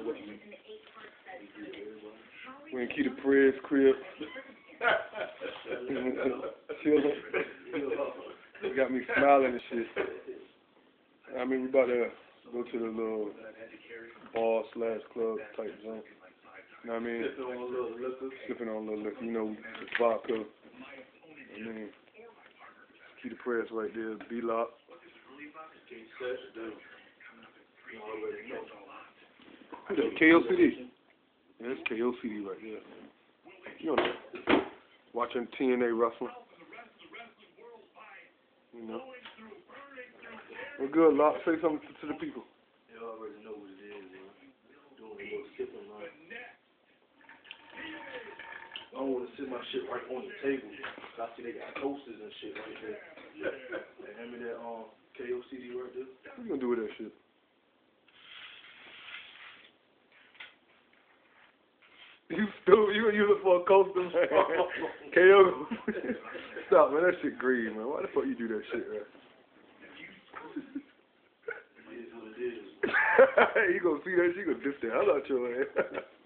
We in Key Da Prez crib. Chilling. You got me smiling and shit. I mean, we about to go to the little bar / club type joint. You know what I mean? Sipping on a little liquor. You know, it's vodka. I mean, Key Da Prez right there, B-Locke. KOCD. Yeah, it's KOCD right there. You know, watching TNA wrestling. You know. Well, good, Locke. Say something to the people. You already know what it is, man. Doing a little skipping line. I don't want to sit my shit right on the table. I see they got toasters and shit right there. Hey, hand me that KOCD right there. What you gonna do with that shit? You stupid. You gonna use it for a coaster, man. KO. Stop, man. That shit green, man. Why the fuck you do that shit, man? It is what it is. You gonna see that shit, you gonna diss the hell out your ass.